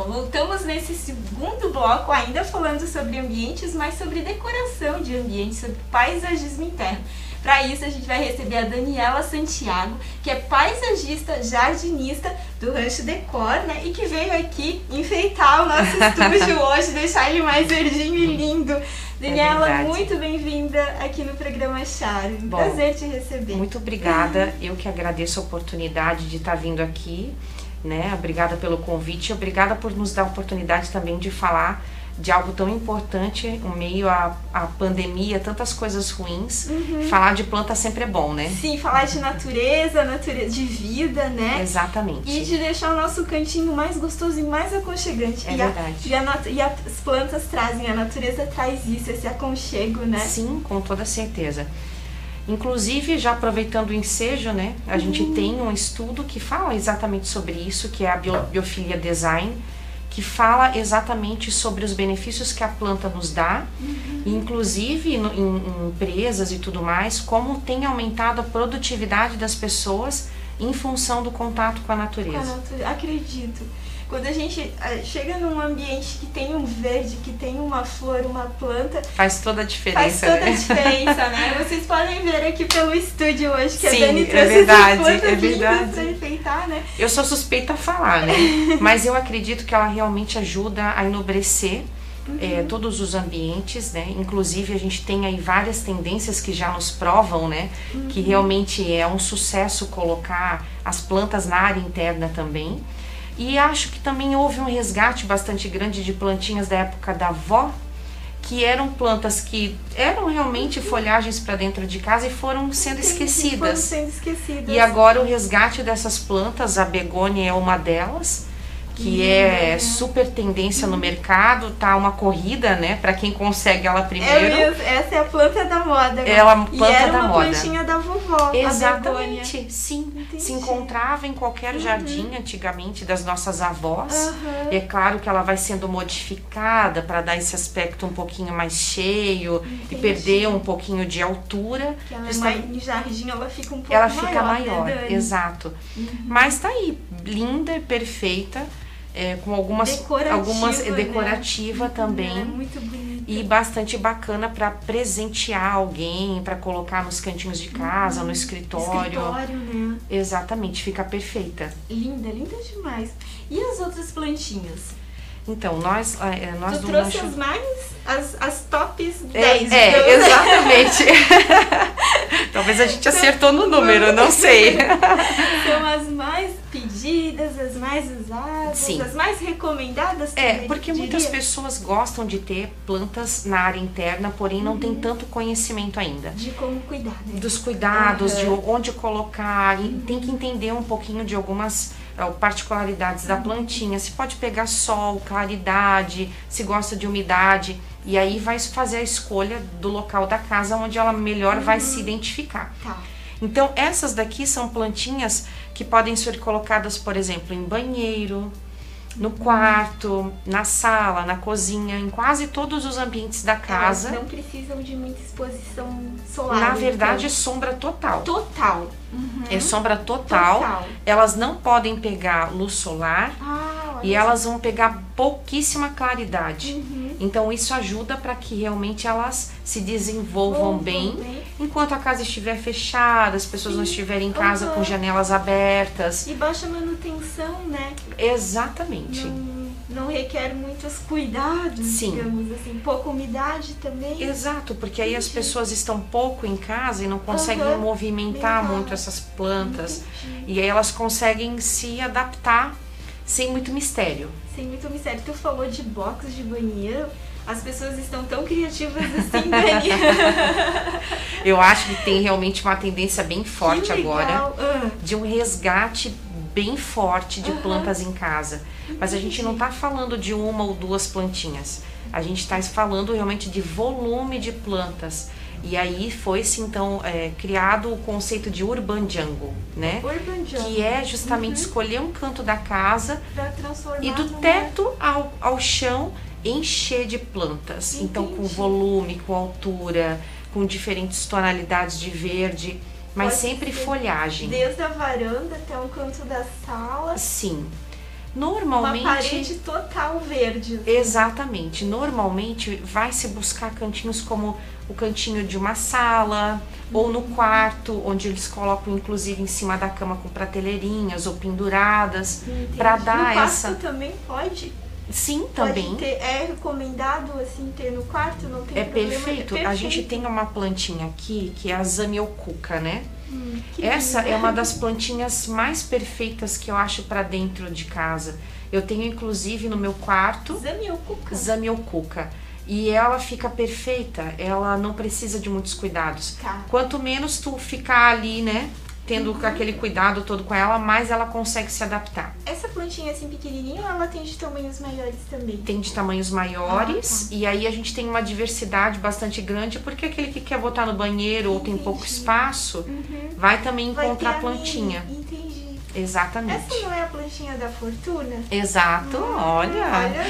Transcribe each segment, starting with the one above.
voltamos nesse segundo bloco ainda falando sobre ambientes, mas sobre decoração de ambientes, sobre paisagismo interno. Para isso a gente vai receber a Daniela Santiago, que é paisagista jardinista do Rancho Decor, né? E que veio aqui enfeitar o nosso estúdio hoje, deixar ele mais verdinho e lindo. Daniela, muito bem-vinda aqui no programa Charo. Prazer te receber. Muito obrigada. Eu que agradeço a oportunidade de estar vindo aqui, né? Obrigada pelo convite. Obrigada por nos dar a oportunidade também de falar de algo tão importante, em meio à pandemia, tantas coisas ruins. Falar de planta sempre é bom, né? Sim, falar de natureza de vida, né? Exatamente. E de deixar o nosso cantinho mais gostoso e mais aconchegante. É verdade. E as plantas trazem, a natureza traz isso, esse aconchego, né? Sim, com toda certeza. Inclusive, já aproveitando o ensejo, né? A gente tem um estudo que fala exatamente sobre isso, que é a Biofilia Design, que fala exatamente sobre os benefícios que a planta nos dá, e inclusive em empresas e tudo mais, como tem aumentado a produtividade das pessoas em função do contato com a natureza. Acredito. Quando a gente chega num ambiente que tem um verde, que tem uma flor, uma planta... Faz toda a diferença, Faz toda a diferença, né? Vocês podem ver aqui pelo estúdio hoje que Sim, a Dani trouxe essas plantas pra enfeitar, né? Eu sou suspeita a falar, né? Mas eu acredito que ela realmente ajuda a enobrecer todos os ambientes, né? Inclusive a gente tem aí várias tendências que já nos provam, né? Que realmente é um sucesso colocar as plantas na área interna também. E acho que também houve um resgate bastante grande de plantinhas da época da avó, que eram plantas que eram realmente folhagens para dentro de casa e foram sendo esquecidas. E agora o resgate dessas plantas, a begônia é uma delas, que é super tendência no mercado, tá uma corrida, né, para quem consegue ela primeiro. Essa é a planta da moda. Ela a planta e era da uma moda. Plantinha da vovó. Exatamente, sim. Entendi. Se encontrava em qualquer jardim antigamente das nossas avós. É claro que ela vai sendo modificada para dar esse aspecto um pouquinho mais cheio e perder um pouquinho de altura. Que ela em jardim ela fica um pouco maior. Ela fica maior, né, exato. Mas tá aí, linda e perfeita. Com algumas decorativa, né? também. É muito bonita. E bastante bacana para presentear alguém, para colocar nos cantinhos de casa, no escritório. Né? Exatamente, fica perfeita. Linda, linda demais. E as outras plantinhas? Então, nós tu trouxe as tops 10. Exatamente. Talvez a gente acertou no número, não sei. São as mais pedidas, as mais usadas, Sim. As mais recomendadas também. Porque muitas pessoas gostam de ter plantas na área interna, porém não tem tanto conhecimento ainda. De como cuidar, né? Dos cuidados, de onde colocar, e tem que entender um pouquinho de algumas particularidades da plantinha. Se pode pegar sol, claridade, se gosta de umidade, e aí vai fazer a escolha do local da casa onde ela melhor vai se identificar. Tá. Então essas daqui são plantinhas que podem ser colocadas, por exemplo, em banheiro, no quarto, na sala, na cozinha, em quase todos os ambientes da casa. Elas não precisam de muita exposição solar. Na verdade, sombra total. Total. É sombra total. Elas não podem pegar luz solar e elas vão pegar pouquíssima claridade. Então isso ajuda para que realmente elas se desenvolvam bem enquanto a casa estiver fechada, as pessoas não estiverem em casa com janelas abertas. E baixa manutenção, né? Exatamente. Não requer muitos cuidados, digamos assim, pouca umidade também. Exato, porque aí as pessoas estão pouco em casa e não conseguem movimentar muito essas plantas. E aí elas conseguem se adaptar sem muito mistério. Sem muito mistério. Tu falou de box de banheiro. As pessoas estão tão criativas assim, Dani. Eu acho que tem realmente uma tendência bem forte agora de um resgate bem forte de plantas em casa. Mas a gente não está falando de uma ou duas plantinhas. A gente está falando realmente de volume de plantas. E aí foi-se então criado o conceito de Urban Jungle, né? Urban Jungle. Que é justamente escolher um canto da casa e do teto ao chão encher de plantas. Entendi. Então com volume, com altura, com diferentes tonalidades de verde, mas sempre folhagem. Desde a varanda até o canto da sala. Sim. Normalmente... Uma parede total verde. Exatamente. Normalmente vai se buscar cantinhos como o cantinho de uma sala ou no quarto, onde eles colocam inclusive em cima da cama com prateleirinhas ou penduradas, para dar no essa... quarto também pode? Sim, também. Pode ter, é recomendado assim ter no quarto, não tem problema. Perfeito. A gente tem uma plantinha aqui que é a Zamioculca, né? Essa linda. é uma das plantinhas mais perfeitas que eu acho para dentro de casa. Eu tenho inclusive no meu quarto Zamioculca. E ela fica perfeita, ela não precisa de muitos cuidados. Tá. Quanto menos tu ficar ali, né, tendo aquele cuidado todo com ela, mais ela consegue se adaptar. Essa plantinha assim pequenininha, ou ela tem de tamanhos maiores também? Tem de tamanhos maiores, tá. e aí a gente tem uma diversidade bastante grande, porque aquele que quer botar no banheiro ou tem pouco espaço, vai também encontrar a plantinha. Entendi. Exatamente. Essa não é a plantinha da fortuna? Exato, olha. Olha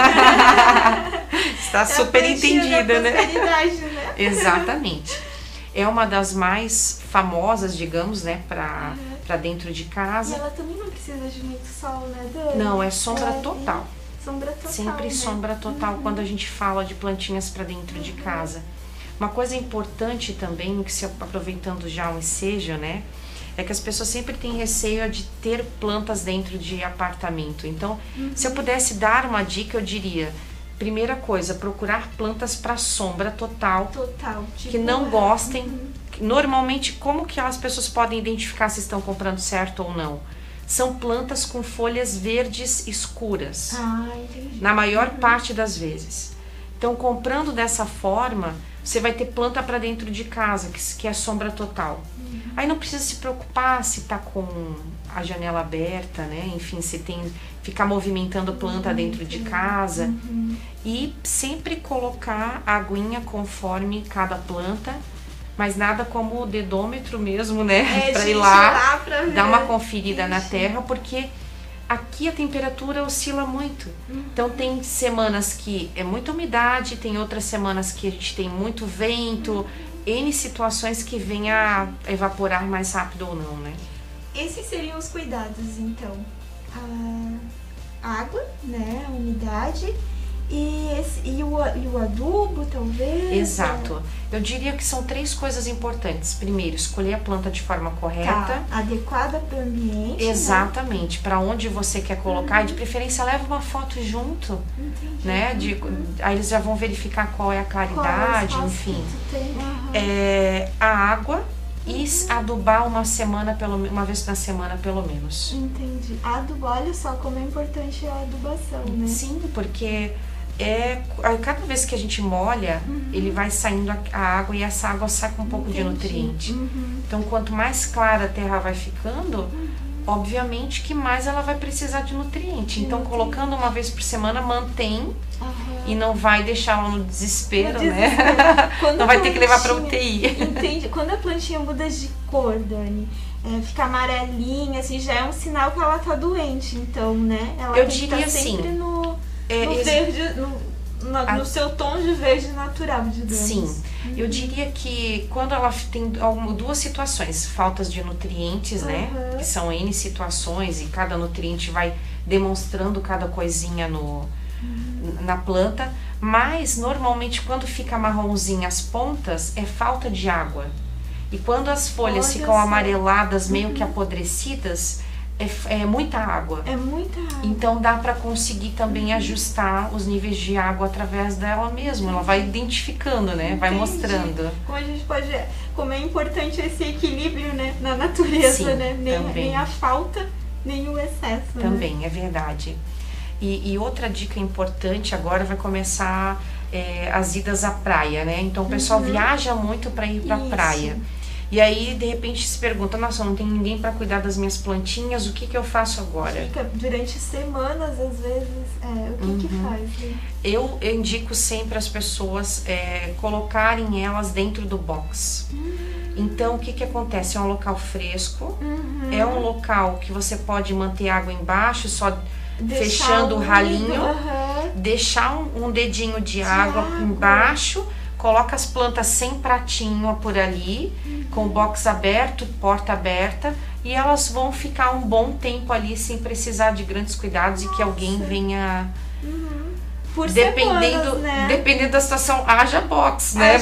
só. Está É super a plantinha entendida, da né? prosperidade, né? Exatamente. É uma das mais famosas, digamos, né, para dentro de E casa. ela também não precisa de muito sol, né, Dani? Não, é sombra total. Sombra total, Sempre né? sombra total quando a gente fala de plantinhas para dentro de casa. Uma coisa importante também, que se aproveitando já o ensejo, né, é que as pessoas sempre têm receio de ter plantas dentro de apartamento. Então, se eu pudesse dar uma dica, eu diria: primeira coisa, procurar plantas para sombra total, Tipo, que não gostem. Normalmente, como que as pessoas podem identificar se estão comprando certo ou não? São plantas com folhas verdes escuras, entendi. na maior parte das vezes. Então, comprando dessa forma, você vai ter planta para dentro de casa, que é sombra total. Aí não precisa se preocupar se tá com a janela aberta, né? Enfim, se tem ficar movimentando planta dentro de casa. E sempre colocar a aguinha conforme cada planta, mas nada como o dedômetro mesmo, né? Para ir lá, dar uma conferida na terra, porque aqui a temperatura oscila muito. Então tem semanas que é muita umidade, tem outras semanas que a gente tem muito vento, N situações que vem a evaporar mais rápido ou não, né? Esses seriam os cuidados, então. A água, né? A umidade e o adubo, talvez. Exato. Eu diria que são 3 coisas importantes. Primeiro, escolher a planta de forma correta. Tá, adequada para o ambiente. Exatamente, para onde você quer colocar. E de preferência, leva uma foto junto. Entendi. Né? Aí eles já vão verificar qual é a claridade, enfim. A água e adubar uma vez na semana, pelo menos. Entendi. Adubar, olha só como é importante a adubação, né? Sim, porque cada vez que a gente molha, ele vai saindo a água e essa água sai com um pouco de nutriente. Então, quanto mais clara a terra vai ficando, obviamente que mais ela vai precisar de nutriente. Então, colocando uma vez por semana, mantém e não vai deixar ela no desespero, né? Não vai ter que levar para UTI. Entende? Quando a plantinha muda de cor, Dani, fica amarelinha, assim, já é um sinal que ela tá doente. Então, né? Ela Eu tem diria que estar sempre assim, no verde, no seu tom de verde natural, digamos. Sim, eu diria que quando ela tem 2 situações, faltas de nutrientes, né? Que são N situações e cada nutriente vai demonstrando cada coisinha na planta, mas normalmente quando fica marronzinha as pontas é falta de água. E quando as folhas ficam amareladas, meio que apodrecidas, é muita água. É muita água. Então dá para conseguir também ajustar os níveis de água através dela mesmo. Ela vai identificando, né? Vai mostrando. Como a gente pode, como é importante esse equilíbrio, né, na natureza, Sim, né? Nem a falta, nem o excesso. Também, né? É verdade. E outra dica importante agora vai começar as idas à praia, né? Então o pessoal viaja muito para ir para a praia. E aí, de repente, se pergunta: nossa, não tem ninguém para cuidar das minhas plantinhas, o que eu faço agora? Fica durante semanas, às vezes, o que faz? Né? Eu indico sempre as pessoas colocarem elas dentro do box. Então, o que acontece? É um local fresco, é um local que você pode manter água embaixo, só fechando o ralinho, deixar um dedinho de água embaixo, coloca as plantas sem pratinho por ali, com o box aberto, porta aberta, e elas vão ficar um bom tempo ali sem precisar de grandes cuidados e que alguém venha... Por semanas, dependendo da situação, haja box, né?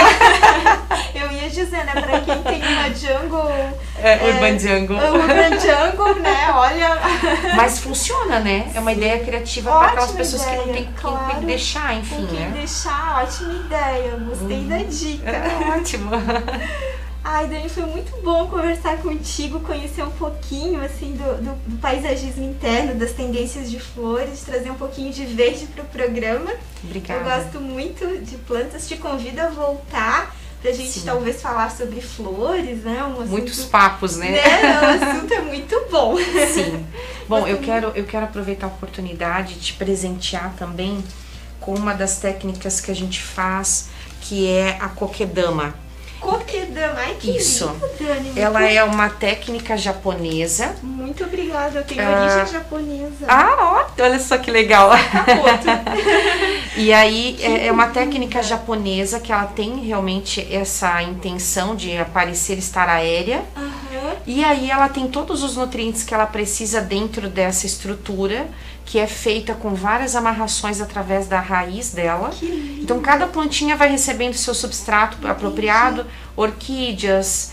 Eu ia dizer, né, pra quem tem uma jungle... Urban Jungle. Urban Jungle, né, olha... Mas funciona, né? É uma ideia criativa para aquelas pessoas que não tem com quem deixar, enfim, com quem deixar, ótima ideia, gostei da dica. Ótimo. Ai, Dani, foi muito bom conversar contigo, conhecer um pouquinho, assim, do paisagismo interno, das tendências de flores, trazer um pouquinho de verde pro programa. Obrigada. Eu gosto muito de plantas, te convido a voltar pra gente talvez falar sobre flores, né? Muitos papos, né? O assunto é muito bom. Sim. Bom, eu quero aproveitar a oportunidade de te presentear também com uma das técnicas que a gente faz, que é a kokedama. Kokedama, ai que Isso. lindo, Dani. Ela é uma técnica japonesa. Muito obrigada, eu tenho origem japonesa. Olha só que legal. Capoto. E aí é uma técnica japonesa que ela tem realmente essa intenção de parecer estar aérea. E aí ela tem todos os nutrientes que ela precisa dentro dessa estrutura, que é feita com várias amarrações através da raiz dela. Então cada plantinha vai recebendo seu substrato apropriado, orquídeas,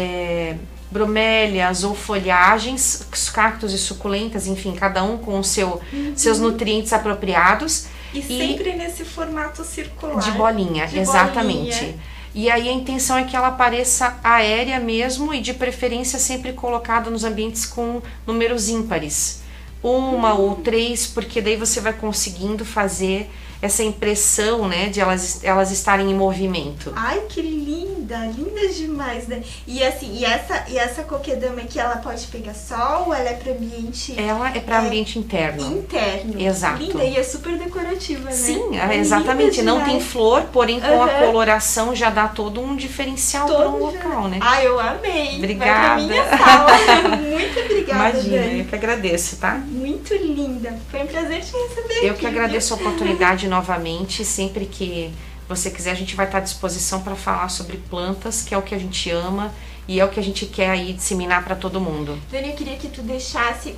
bromélias ou folhagens, cactos e suculentas, enfim, cada um com seus nutrientes apropriados. E sempre nesse formato circular. De bolinha, exatamente. E aí a intenção é que ela pareça aérea mesmo e de preferência sempre colocada nos ambientes com números ímpares. 1 ou 3, porque daí você vai conseguindo fazer essa impressão, né, de elas estarem em movimento. Ai, que linda, linda demais, né? E assim, e essa kokedama aqui, ela pode pegar sol ou ela é para ambiente? Ela é para ambiente interno. Interno. Exato. Linda e é super decorativa, né? Sim, exatamente. Não tem flor, porém com a coloração já dá todo um diferencial para um local, né? Ai, eu amei. Obrigada. Vai pra minha sala. Muito obrigada, Imagina, Dani. eu que agradeço, tá? Muito linda. Foi um prazer te receber Eu que agradeço a oportunidade novamente. Sempre que você quiser, a gente vai estar à disposição para falar sobre plantas, que é o que a gente ama e é o que a gente quer aí disseminar para todo mundo. Dani, eu queria que tu deixasse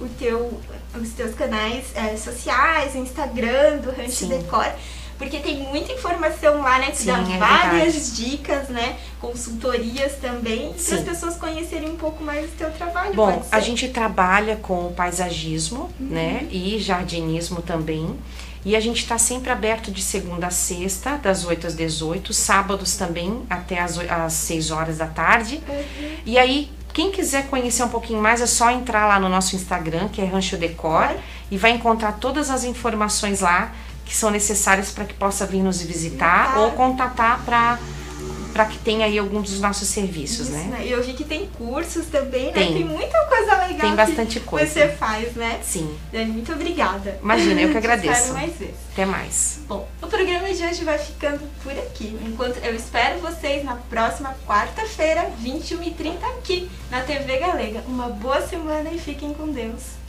os teus canais sociais, o Instagram do Rancho Decor, porque tem muita informação lá, né? Tu dá várias dicas, né? Consultorias também, para as pessoas conhecerem um pouco mais do teu trabalho. Bom, a gente trabalha com paisagismo, né? E jardinismo também. E a gente está sempre aberto de segunda a sexta, das 8 às 18, sábados também, até às 6 horas da tarde. E aí, quem quiser conhecer um pouquinho mais, é só entrar lá no nosso Instagram, que é Rancho Decor, e vai encontrar todas as informações lá que são necessárias para que possa vir nos visitar ou contatar para que tenha aí algum dos nossos serviços, né? E eu vi que tem cursos também, né? Tem muita coisa legal. Tem bastante coisa. Você faz, né? Sim. Dani, muito obrigada. Imagina, eu que agradeço. Espero mais vezes. Até mais. Bom, o programa de hoje vai ficando por aqui. Enquanto eu espero vocês na próxima quarta-feira, 21h30, aqui na TV Galega. Uma boa semana e fiquem com Deus.